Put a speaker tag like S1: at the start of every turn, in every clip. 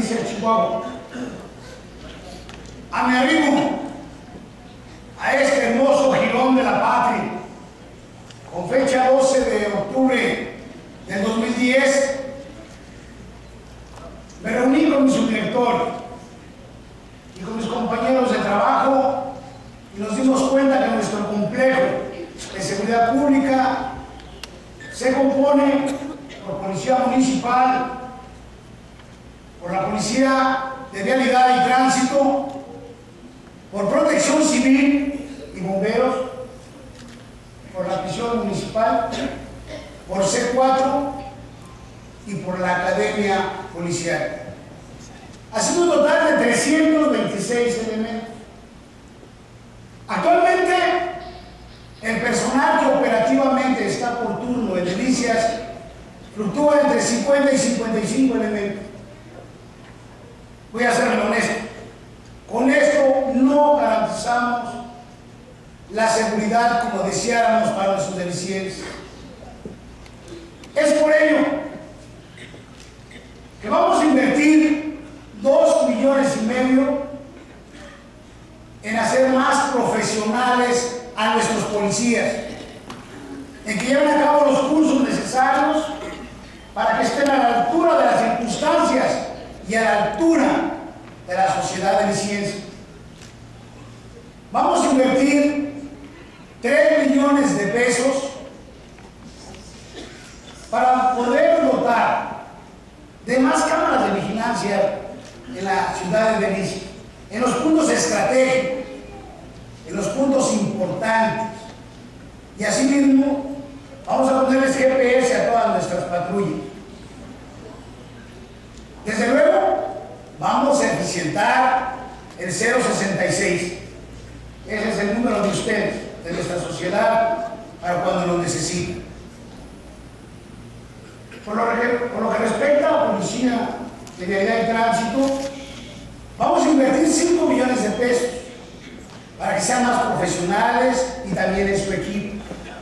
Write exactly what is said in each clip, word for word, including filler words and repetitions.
S1: Delicia, Chihuahua. A mi arribo a este hermoso jirón de la patria, con fecha doce de octubre del dos mil diez, me reuní con mi subdirector y con mis compañeros de trabajo y nos dimos cuenta que nuestro complejo de seguridad pública se compone por policía municipal, por la policía de vialidad y tránsito, por protección civil y bomberos, por la prisión municipal, por C cuatro y por la academia policial. Haciendo un total de trescientos veintiséis elementos. Actualmente, el personal que operativamente está por turno en Delicias fluctúa entre cincuenta y cincuenta y cinco elementos. Voy a ser honesto. Con esto no garantizamos la seguridad como deseáramos para nuestros delicienses. Es por ello que vamos a invertir dos millones y medio en hacer más profesionales a nuestros policías, en que lleven a cabo los cursos necesarios para que estén a la altura de las circunstancias y a la altura de la sociedad deliciense. Vamos a invertir tres millones de pesos para poder dotar de más cámaras de vigilancia en la ciudad de Delicias, en los puntos estratégicos, en los puntos importantes, y asimismo vamos a ponerles G P S a todas nuestras patrullas. Desde luego vamos a eficientar el cero sesenta y seis. Ese es el número de ustedes, de nuestra sociedad, para cuando lo necesiten. Por lo, por lo que respecta a la policía de vialidad y tránsito, vamos a invertir cinco millones de pesos para que sean más profesionales y también en su equipo.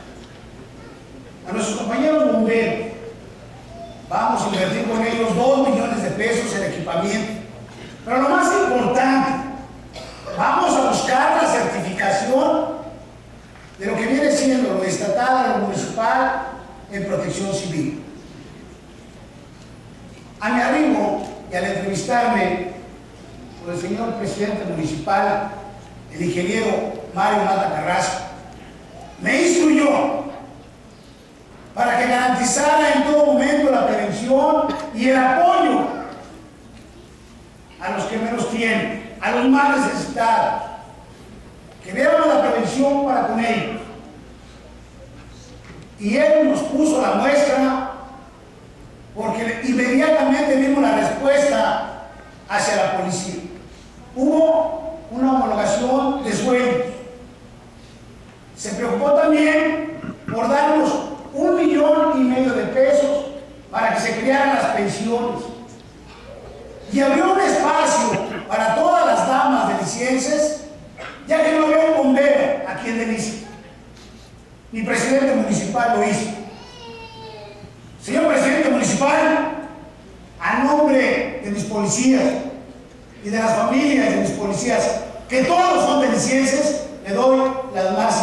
S1: A nuestros compañeros bomberos, vamos a invertir con ellos dos millones de pesos en equipamiento. Pero lo más importante, vamos a buscar la certificación de lo que viene siendo lo estatal, lo municipal, en protección civil. A mi arribo y al entrevistarme con el señor presidente municipal, el ingeniero Mario Mata Carrasco, me instruyó para que garantizara en todo momento la prevención y el apoyo a los que menos tienen, a los más necesitados, que viéramos la prevención para con ellos. Y él nos puso la muestra porque inmediatamente vimos la respuesta hacia la policía. Hubo una homologación de sueldos. Se preocupó también por darnos un millón y medio de pesos para que se crearan las pensiones. Y abrió un espacio para todas las damas delicienses, ya que no había un bombero aquí en Delicias. Mi presidente municipal lo hizo. Señor presidente municipal, a nombre de mis policías y de las familias de mis policías, que todos son delicienses, le doy las más